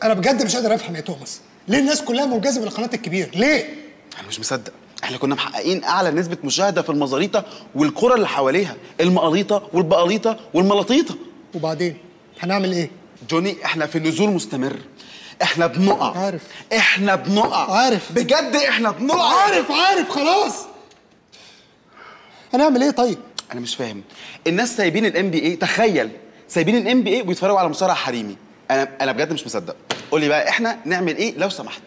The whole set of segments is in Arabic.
انا بجد مش قادر افهم يا توماس، ليه الناس كلها منجذبه للقناه الكبير؟ ليه؟ انا مش مصدق، احنا كنا محققين اعلى نسبه مشاهده في المزاريطه والقرى اللي حواليها، المقاليطه والبقاليطه والملاطيطه. وبعدين هنعمل ايه؟ جوني احنا في نزول مستمر، احنا بنقع. عارف. احنا بنقع. عارف. بجد احنا بنقع. عارف خلاص. هنعمل ايه طيب؟ انا مش فاهم، الناس سايبين الام بي اي، تخيل سايبين الام بي اي ويتفرجوا على مصارع حريمي. انا بجد مش مصدق. قول لي بقى احنا نعمل ايه لو سمحت؟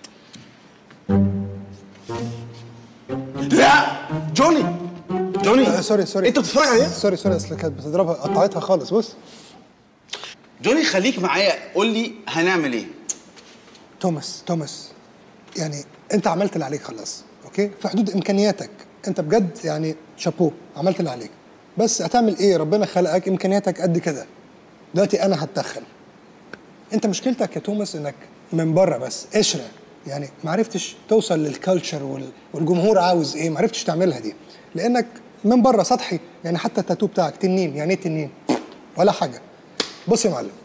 لا جوني سوري انت بتتفرج عليها؟ سوري اصل كانت بتضربها، قطعتها خالص. بص جوني خليك معايا، قول لي هنعمل ايه؟ توماس يعني انت عملت اللي عليك خلاص، اوكي؟ في حدود امكانياتك، انت بجد يعني شابوه، عملت اللي عليك. بس هتعمل ايه؟ ربنا خلقك امكانياتك قد كده. دلوقتي انا هتدخل. انت مشكلتك يا توماس انك من بره بس قشره، يعني ما عرفتش توصل للكالتشر والجمهور عاوز ايه، ما عرفتش تعملها دي، لانك من بره سطحي. يعني حتى التاتو بتاعك تنين، يعني ايه تنين؟ ولا حاجه. بص يا معلم،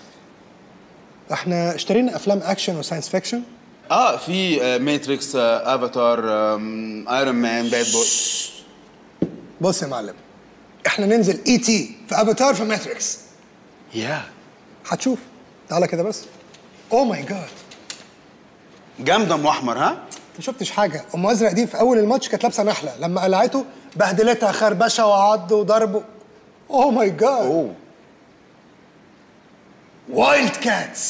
احنا اشترينا افلام اكشن وساينس فيكشن. في ماتريكس، افاتار، ايرون مان، باد بوي. بص يا معلم، احنا ننزل اي تي في افاتار في ماتريكس. هتشوف. تعالى كده بس. اوه ماي جاد، جامده ام احمر. ها ما شفتش حاجه. ام ازرق دي في اول الماتش كانت لابسه نحله، لما قلعته بهدلتها خربشه وعض وضرب. اوه ماي جاد. وايلد كاتس.